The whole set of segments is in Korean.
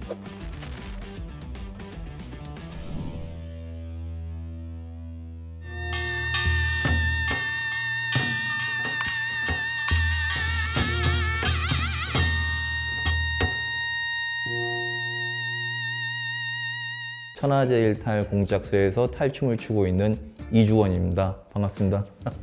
천하제일탈 공작소에서 탈춤을 추고 있는 이주원입니다. 반갑습니다.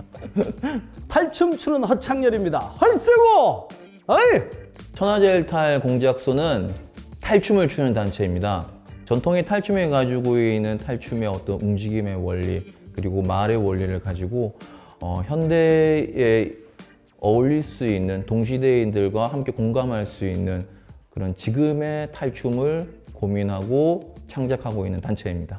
탈춤 추는 허창열입니다. 헐세고! 어이! 천하제일탈 공작소는 탈춤을 추는 단체입니다. 전통의 탈춤에 가지고 있는 탈춤의 어떤 움직임의 원리 그리고 말의 원리를 가지고 현대에 어울릴 수 있는 동시대인들과 함께 공감할 수 있는 그런 지금의 탈춤을 고민하고 창작하고 있는 단체입니다.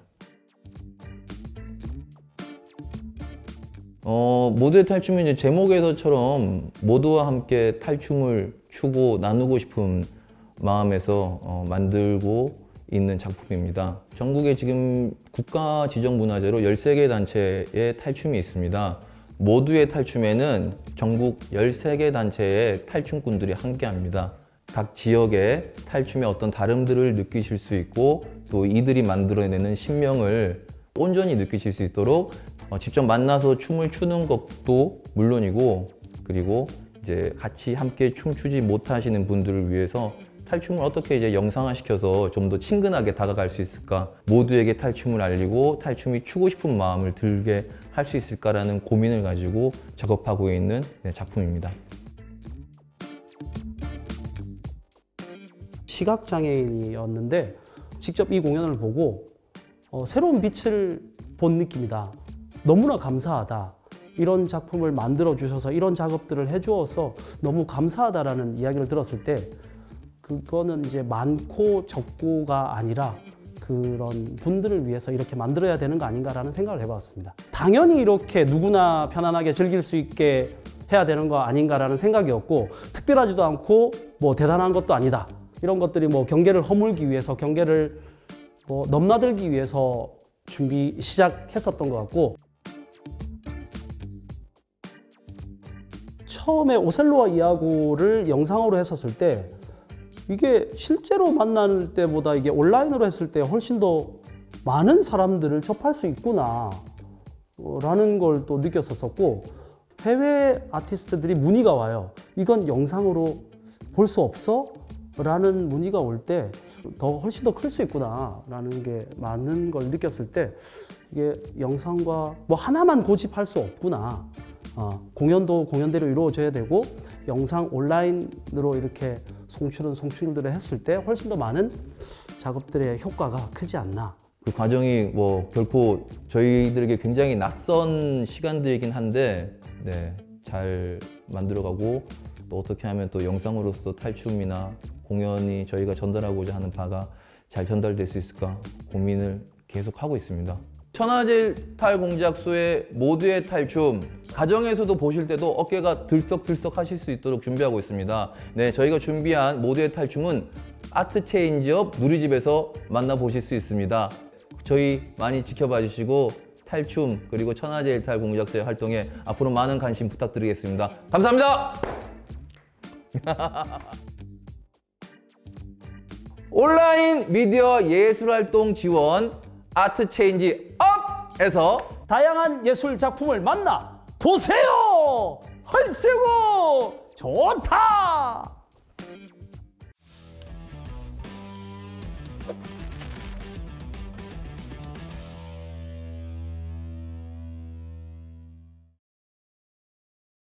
모두의 탈춤은 이제 제목에서처럼 모두와 함께 탈춤을 추고 나누고 싶은 마음에서 만들고 있는 작품입니다. 전국에 지금 국가 지정 문화재로 13개 단체의 탈춤이 있습니다. 모두의 탈춤에는 전국 13개 단체의 탈춤꾼들이 함께합니다. 각 지역의 탈춤의 어떤 다름들을 느끼실 수 있고 또 이들이 만들어내는 신명을 온전히 느끼실 수 있도록 직접 만나서 춤을 추는 것도 물론이고 그리고 이제 같이 함께 춤추지 못하시는 분들을 위해서 탈춤을 어떻게 이제 영상화시켜서 좀 더 친근하게 다가갈 수 있을까, 모두에게 탈춤을 알리고 탈춤이 추고 싶은 마음을 들게 할 수 있을까라는 고민을 가지고 작업하고 있는 작품입니다. 시각장애인이었는데 직접 이 공연을 보고 새로운 빛을 본 느낌이다. 너무나 감사하다. 이런 작품을 만들어 주셔서 이런 작업들을 해주어서 너무 감사하다라는 이야기를 들었을 때 그거는 이제 많고 적고가 아니라 그런 분들을 위해서 이렇게 만들어야 되는 거 아닌가라는 생각을 해봤습니다. 당연히 이렇게 누구나 편안하게 즐길 수 있게 해야 되는 거 아닌가라는 생각이었고 특별하지도 않고 뭐 대단한 것도 아니다. 이런 것들이 뭐 경계를 허물기 위해서 경계를 뭐 넘나들기 위해서 시작했었던 것 같고 처음에 오셀로와 이아고를 영상으로 했었을 때 이게 실제로 만날 때보다 이게 온라인으로 했을 때 훨씬 더 많은 사람들을 접할 수 있구나 라는 걸 또 느꼈었고 해외 아티스트들이 문의가 와요. 이건 영상으로 볼 수 없어? 라는 문의가 올 때 훨씬 더 클 수 있구나 라는 게 많은 걸 느꼈을 때 이게 영상과 뭐 하나만 고집할 수 없구나. 공연도 공연대로 이루어져야 되고 영상 온라인으로 이렇게 송출들을 했을 때 훨씬 더 많은 작업들의 효과가 크지 않나. 그 과정이 뭐 결코 저희들에게 굉장히 낯선 시간들이긴 한데 잘 만들어가고 또 어떻게 하면 또 영상으로서 탈춤이나 공연이 저희가 전달하고자 하는 바가 잘 전달될 수 있을까 고민을 계속 하고 있습니다. 천하제일탈 공작소의 모두의 탈춤 가정에서도 보실 때도 어깨가 들썩들썩 하실 수 있도록 준비하고 있습니다. 저희가 준비한 모두의 탈춤은 아트 체인지업 누리집에서 만나보실 수 있습니다. 저희 많이 지켜봐 주시고 탈춤 그리고 천하제일탈 공작소의 활동에 앞으로 많은 관심 부탁드리겠습니다. 감사합니다. 온라인 미디어 예술활동 지원 아트 체인지 업에서 다양한 예술 작품을 만나 보세요. 헐세고 좋다.